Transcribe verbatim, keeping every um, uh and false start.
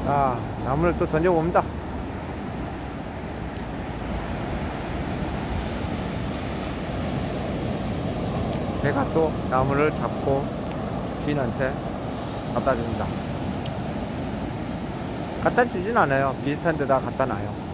아, 나무를 또 던져봅니다. 배가 또 나무를 잡고 주인한테 갖다 줍니다. 갖다 주진 않아요. 비슷한 데다 갖다 놔요.